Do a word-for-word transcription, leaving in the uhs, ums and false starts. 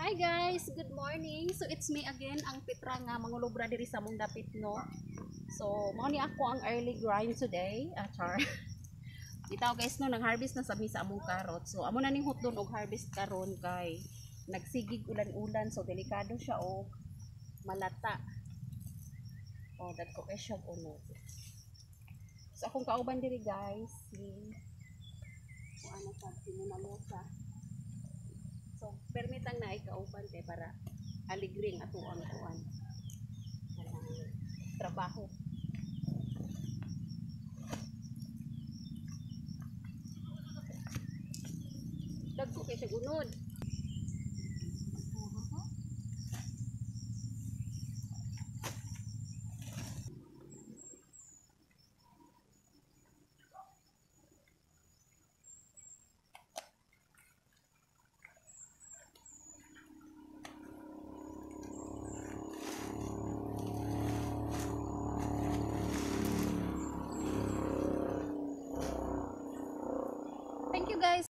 Hi guys, good morning. So it's me again, ang Petra nga mangulobra diri sa mong dapit no. So mao ni ako ang early grind today. Ah, char. Bitaw guys no, nang harvest na sa mi sa among karot. So amo na ning hutdon og harvest karon kay nagsigig ulan-ulan so delikado siya og malata. Oh, dagko kay siya uno. So akong kauban diri guys, si kung ano sa sinunamosa. So, permitang na ikauban kay para aligring ato ang kuan. Kanang trabaho. Dagko kay siya gunod.